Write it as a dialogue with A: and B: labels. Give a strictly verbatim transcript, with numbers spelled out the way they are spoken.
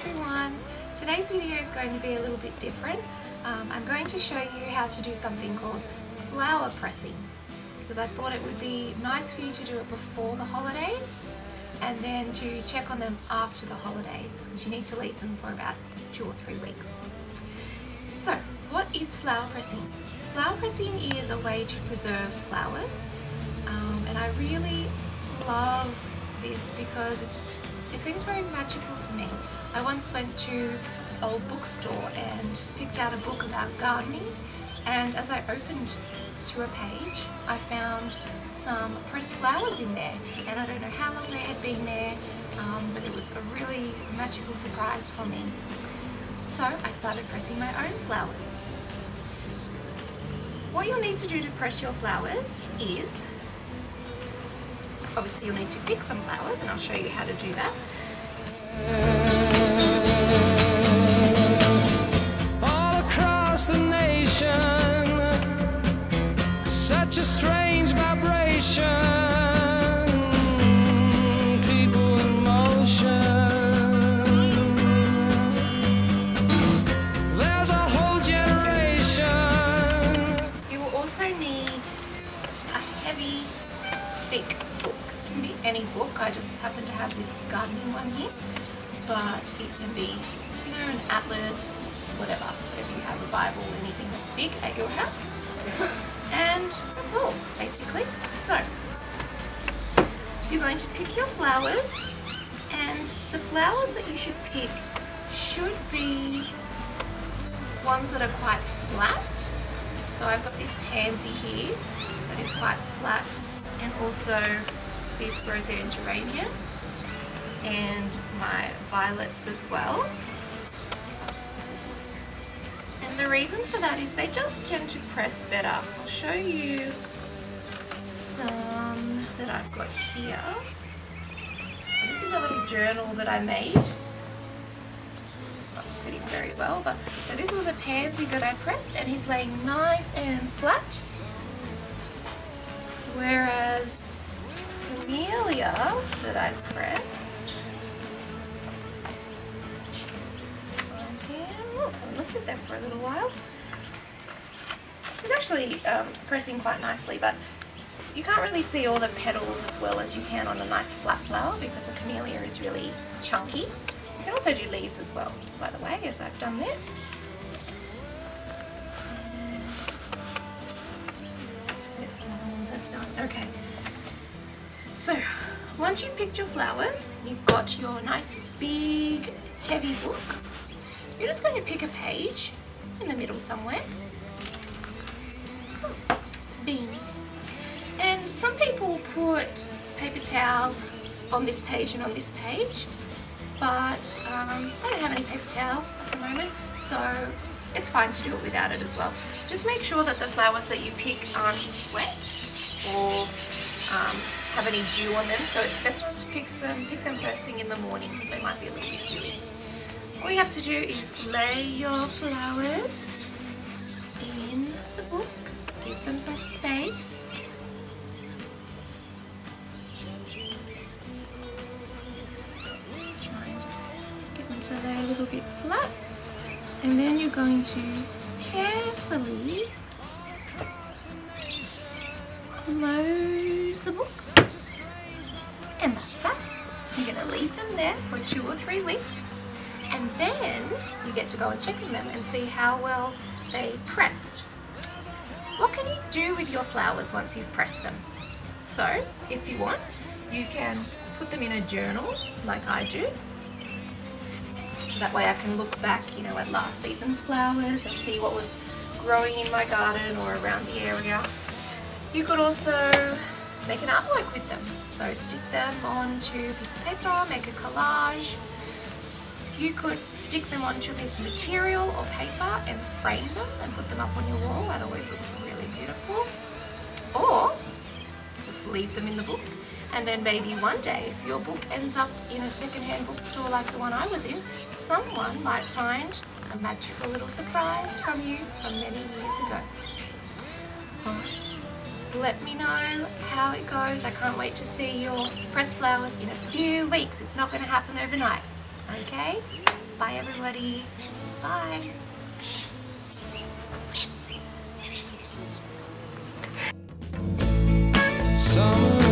A: everyone. Today's video is going to be a little bit different. Um, I'm going to show you how to do something called flower pressing, because I thought it would be nice for you to do it before the holidays and then to check on them after the holidays, because you need to leave them for about two or three weeks. So what is flower pressing? Flower pressing is a way to preserve flowers, um, and I really love this because it's it seems very magical to me. I once went to an old bookstore and picked out a book about gardening, and as I opened to a page I found some pressed flowers in there, and I don't know how long they had been there, um, but it was a really magical surprise for me. So I started pressing my own flowers. What you'll need to do to press your flowers is, obviously you'll need to pick some flowers, and I'll show you how to do that.
B: All across the nation, such a strange vibration, people in motion. There's a whole generation.
A: You will also need a heavy, thick book. It can be any book. I just happen to have this gardening one here, but it can be, you know, an atlas, whatever. If you have a Bible, anything that's big at your house. And that's all, basically. So you're going to pick your flowers, and the flowers that you should pick should be ones that are quite flat. So I've got this pansy here that is quite flat, and also this roseate geranium, and my violets as well. And the reason for that is they just tend to press better. I'll show you some that I've got here. So this is a little journal that I made. Not sitting very well, but so this was a pansy that I pressed, and he's laying nice and flat. Whereas camellia that I pressed, and here, look, I looked at them for a little while. It's actually um, pressing quite nicely, but you can't really see all the petals as well as you can on a nice flat flower, because a camellia is really chunky. You can also do leaves as well, by the way, as I've done there. There's some other ones I've done. Okay. So once you've picked your flowers, you've got your nice big heavy book, you're just going to pick a page in the middle somewhere. Oh, beans. And some people put paper towel on this page and on this page, but um, I don't have any paper towel at the moment, so it's fine to do it without it as well. Just make sure that the flowers that you pick aren't wet or um, have any dew on them, so it's best not to pick them, pick them first thing in the morning, because they might be a little bit dewy. All you have to do is lay your flowers in the book, give them some space. Try and just get them to lay a little bit flat, and then you're going to carefully close the book. And that's that. You're going to leave them there for two or three weeks, and then you get to go and check on them and see how well they pressed. What can you do with your flowers once you've pressed them? So if you want, you can put them in a journal like I do. That way I can look back, you know, at last season's flowers and see what was growing in my garden or around the area. You could also make an artwork with them. So stick them onto a piece of paper, make a collage. You could stick them onto a piece of material or paper and frame them and put them up on your wall. That always looks really beautiful. Or just leave them in the book, and then maybe one day, if your book ends up in a secondhand bookstore like the one I was in, someone might find a magical little surprise from you from many years ago. Alright. Let me know how it goes. I can't wait to see your pressed flowers in a few weeks. It's not going to happen overnight. Okay? Bye, everybody. Bye.
B: Summer